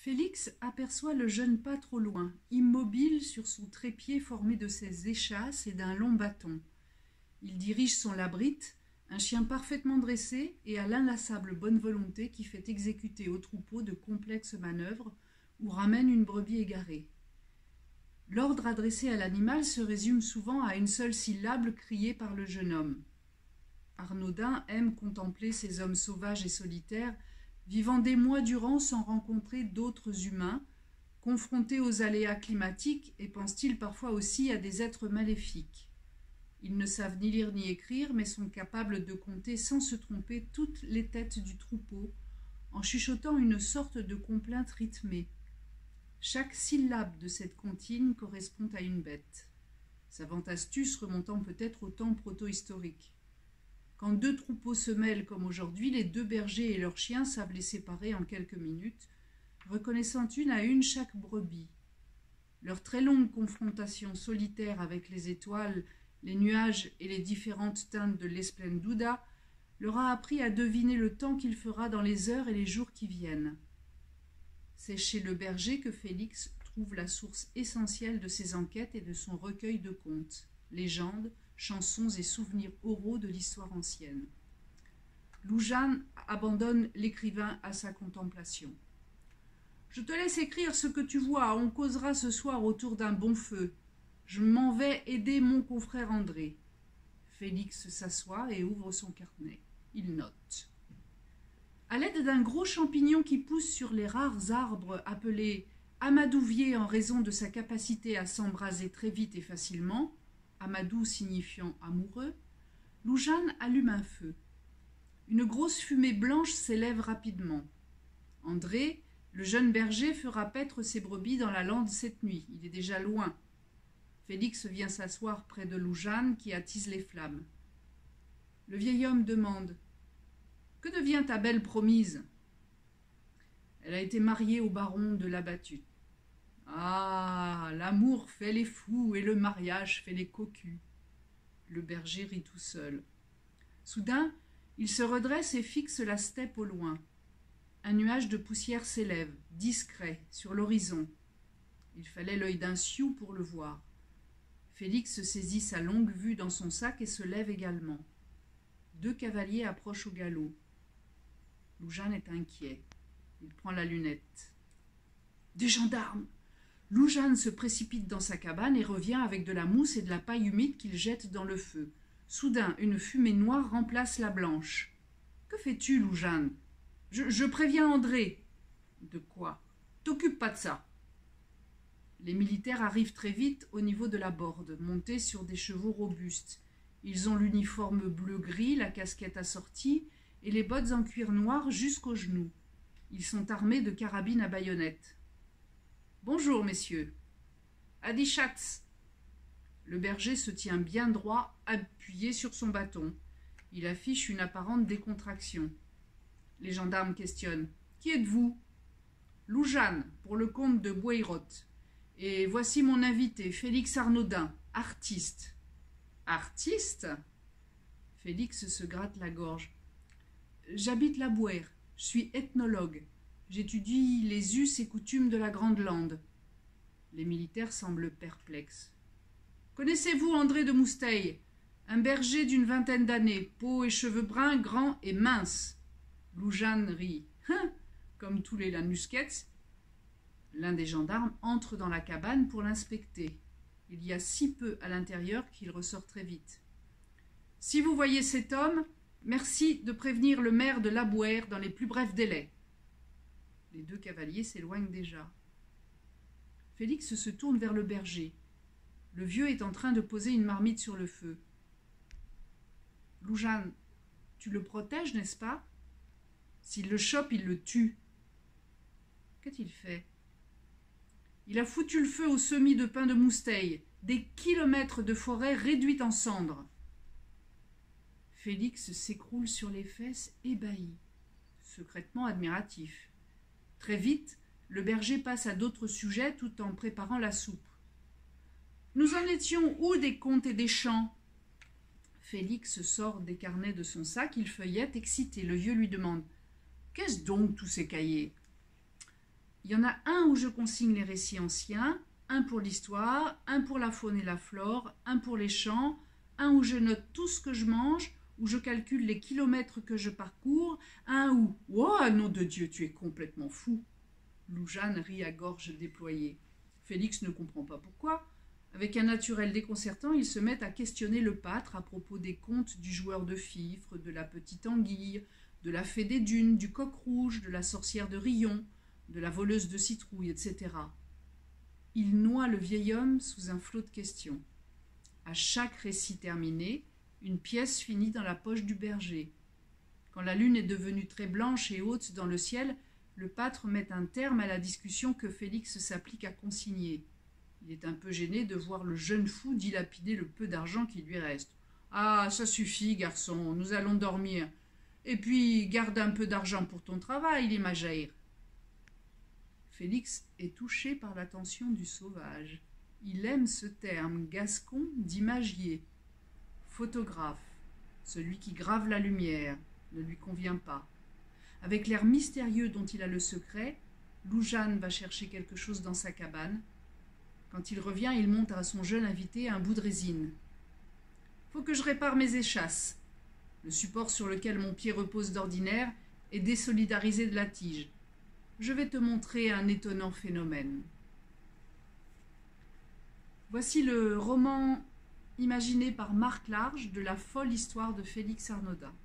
Félix aperçoit le jeune pâtre au loin, immobile sur son trépied formé de ses échasses et d'un long bâton. Il dirige son labrite, un chien parfaitement dressé et à l'inlassable bonne volonté qui fait exécuter au troupeau de complexes manœuvres ou ramène une brebis égarée. L'ordre adressé à l'animal se résume souvent à une seule syllabe criée par le jeune homme. Arnaudin aime contempler ces hommes sauvages et solitaires, vivant des mois durant sans rencontrer d'autres humains, confrontés aux aléas climatiques et pense-t-il parfois aussi à des êtres maléfiques. Ils ne savent ni lire ni écrire, mais sont capables de compter sans se tromper toutes les têtes du troupeau, en chuchotant une sorte de complainte rythmée. Chaque syllabe de cette comptine correspond à une bête. Savante astuce remontant peut-être au temps proto-historique. Quand deux troupeaux se mêlent comme aujourd'hui, les deux bergers et leurs chiens savent les séparer en quelques minutes, reconnaissant une à une chaque brebis. Leur très longue confrontation solitaire avec les étoiles, les nuages et les différentes teintes de l'Esplenduda leur a appris à deviner le temps qu'il fera dans les heures et les jours qui viennent. C'est chez le berger que Félix trouve la source essentielle de ses enquêtes et de son recueil de contes, légendes, chansons et souvenirs oraux de l'histoire ancienne. Loujain abandonne l'écrivain à sa contemplation. « Je te laisse écrire ce que tu vois, on causera ce soir autour d'un bon feu. Je m'en vais aider mon confrère André. » Félix s'assoit et ouvre son carnet. Il note. À l'aide d'un gros champignon qui pousse sur les rares arbres appelés amadouviers en raison de sa capacité à s'embraser très vite et facilement, amadou signifiant amoureux, Loujain allume un feu. Une grosse fumée blanche s'élève rapidement. André, le jeune berger, fera paître ses brebis dans la lande cette nuit. Il est déjà loin. Félix vient s'asseoir près de Loujain qui attise les flammes. Le vieil homme demande « Que devient ta belle promise ?» Elle a été mariée au baron de la Battue. « Ah, l'amour fait les fous et le mariage fait les cocus. » Le berger rit tout seul. Soudain, il se redresse et fixe la steppe au loin. Un nuage de poussière s'élève, discret, sur l'horizon. Il fallait l'œil d'un sioux pour le voir. Félix saisit sa longue vue dans son sac et se lève également. Deux cavaliers approchent au galop. Loujain est inquiet. Il prend la lunette. Des gendarmes! Loujain se précipite dans sa cabane et revient avec de la mousse et de la paille humide qu'il jette dans le feu. Soudain, une fumée noire remplace la blanche. « Que fais-tu, Loujain ?»« Je préviens André. »« De quoi ? T'occupe pas de ça. » Les militaires arrivent très vite au niveau de la borde, montés sur des chevaux robustes. Ils ont l'uniforme bleu-gris, la casquette assortie et les bottes en cuir noir jusqu'aux genoux. Ils sont armés de carabines à baïonnettes. « Bonjour, messieurs. »« Adichatz !» Le berger se tient bien droit, appuyé sur son bâton. Il affiche une apparente décontraction. Les gendarmes questionnent. « Qui êtes-vous ?»« Loujain, pour le comte de Boirotte. Et voici mon invité, Félix Arnaudin, artiste. »« Artiste ?» Félix se gratte la gorge. « J'habite la Bouère. Je suis ethnologue. J'étudie les us et coutumes de la Grande Lande. » Les militaires semblent perplexes. « Connaissez-vous André de Mousteil, un berger d'une vingtaine d'années, peau et cheveux bruns, grands et minces ?» Loujain rit. « Hein, comme tous les Lanusquets. » L'un des gendarmes entre dans la cabane pour l'inspecter. Il y a si peu à l'intérieur qu'il ressort très vite. « Si vous voyez cet homme, merci de prévenir le maire de Labouère dans les plus brefs délais. » Les deux cavaliers s'éloignent déjà. Félix se tourne vers le berger. Le vieux est en train de poser une marmite sur le feu. « Loujain, tu le protèges, n'est-ce pas ? S'il le chope, il le tue. » « Qu'a-t-il fait ? » « Il a foutu le feu au semis de pin de Mousteil, des kilomètres de forêt réduite en cendres. » Félix s'écroule sur les fesses, ébahi, secrètement admiratif. Très vite, le berger passe à d'autres sujets tout en préparant la soupe. « Nous en étions où des contes et des chants ?» Félix sort des carnets de son sac, il feuillette, excité. Le vieux lui demande « Qu'est-ce donc tous ces cahiers ?» Il y en a un où je consigne les récits anciens, un pour l'histoire, un pour la faune et la flore, un pour les chants, un où je note tout ce que je mange, où je calcule les kilomètres que je parcours, un où... « Oh, nom de Dieu, tu es complètement fou !» Loup-Jeanne rit à gorge déployée. Félix ne comprend pas pourquoi. Avec un naturel déconcertant, ils se mettent à questionner le pâtre à propos des contes du joueur de fifre, de la petite anguille, de la fée des dunes, du coq rouge, de la sorcière de Rion, de la voleuse de citrouille, etc. Il noie le vieil homme sous un flot de questions. À chaque récit terminé, une pièce finit dans la poche du berger. Quand la lune est devenue très blanche et haute dans le ciel, le pâtre met un terme à la discussion que Félix s'applique à consigner. Il est un peu gêné de voir le jeune fou dilapider le peu d'argent qui lui reste. « Ah, ça suffit, garçon, nous allons dormir. Et puis, garde un peu d'argent pour ton travail, les Majaïr. » Félix est touché par l'attention du sauvage. Il aime ce terme gascon d'imagier. Photographe, celui qui grave la lumière, ne lui convient pas. Avec l'air mystérieux dont il a le secret, Loup-Jeanne va chercher quelque chose dans sa cabane. Quand il revient, il montre à son jeune invité un bout de résine. « Faut que je répare mes échasses. Le support sur lequel mon pied repose d'ordinaire est désolidarisé de la tige. Je vais te montrer un étonnant phénomène. » Voici le roman imaginé par Marc Large de la folle histoire de Félix Arnodin.